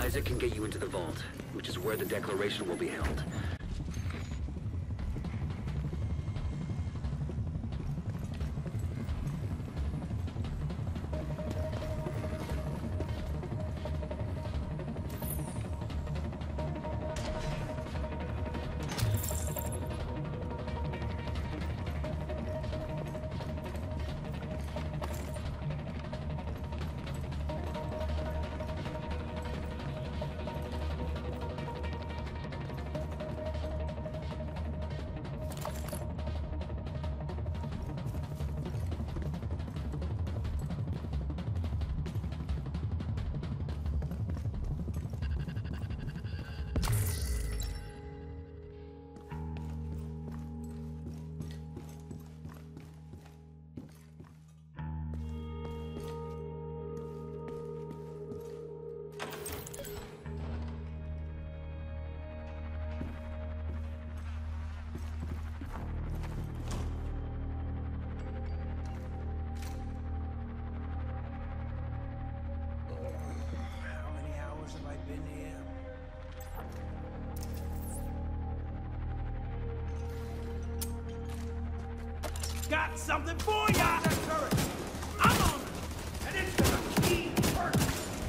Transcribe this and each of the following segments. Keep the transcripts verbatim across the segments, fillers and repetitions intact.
Isaac can get you into the vault, which is where the declaration will be held. Got something for ya! I'm on it! And it's the key first!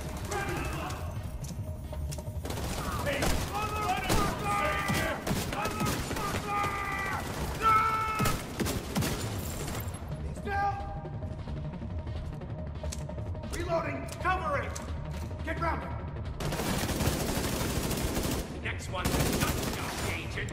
Hey, motherfucker! Motherfucker! No! Still! Reloading! Covering! Get grounded! Next one's a shotgun, agent!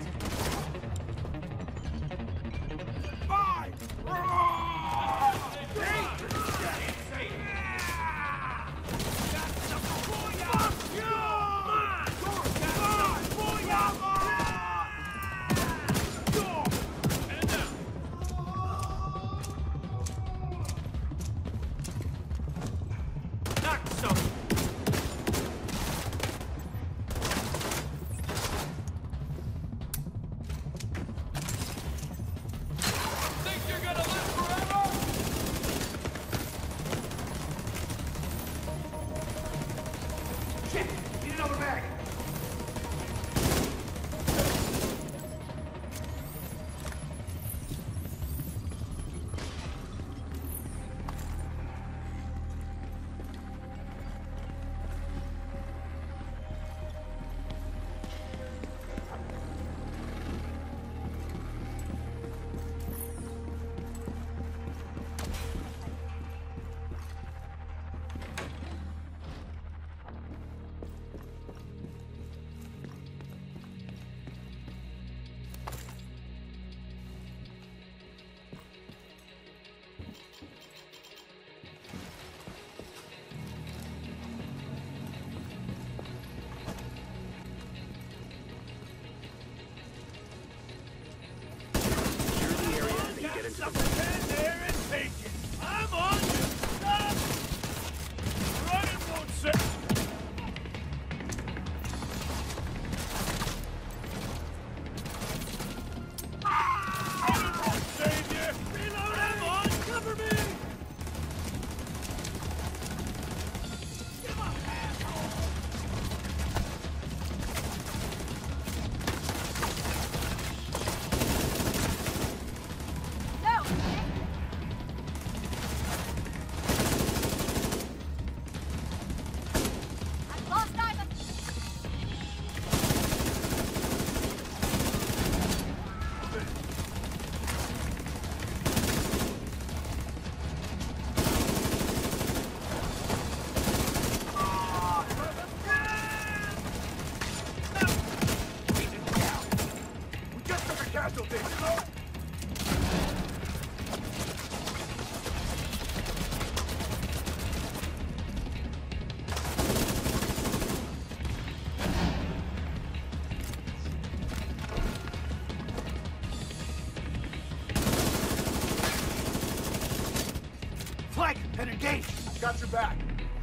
Flank and engage! Got your back.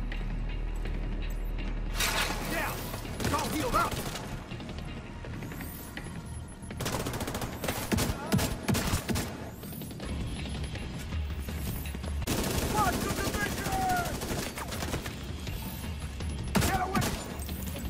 Down! It's all healed up! Watch the division! Get away!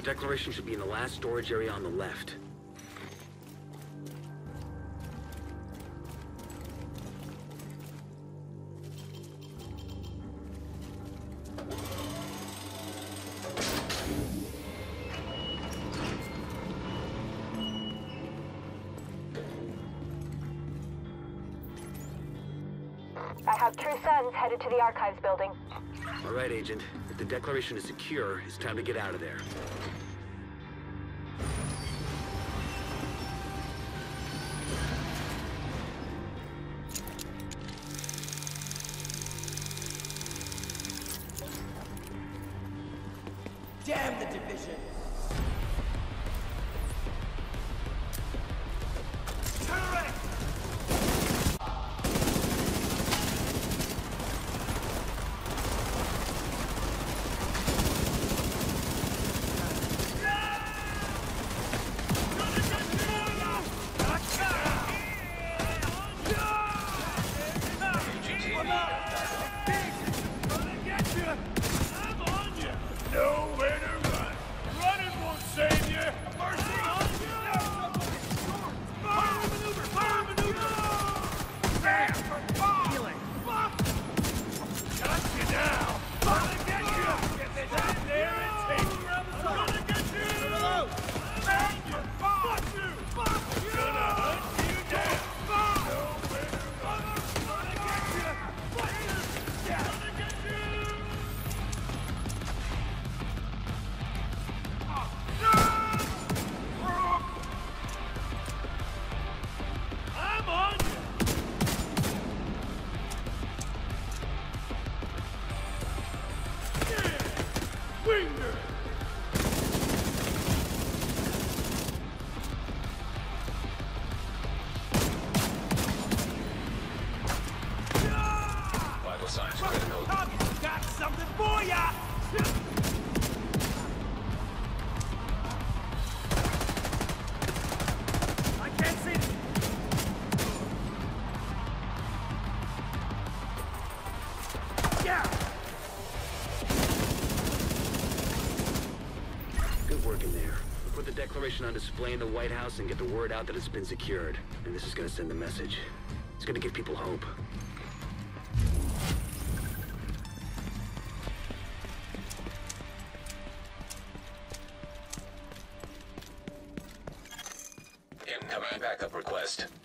Declaration should be in the last storage area on the left. I have True Sons headed to the Archives building. All right, Agent. If the Declaration is secure, it's time to get out of there. Damn the division! Turret! Nowhere to run. Running won't save you. Mercy on you. Fire maneuver. Fire maneuver. Bam. Healing. Got you now. Gonna get you. Get this out there and take you. I'm gonna get you. Reload. Bang you. Fuck you. Fuck you. Gonna hunt you down. Nowhere to run. Gonna get you. Fuck you. Gonna get you. I'm on you! Yeah! Winger! Vital signs critical. Got something for ya! I can't see it. Yeah! Good work in there. We'll put the Declaration on display in the White House and get the word out that it's been secured. And this is gonna send the message. It's gonna give people hope. Incoming backup request.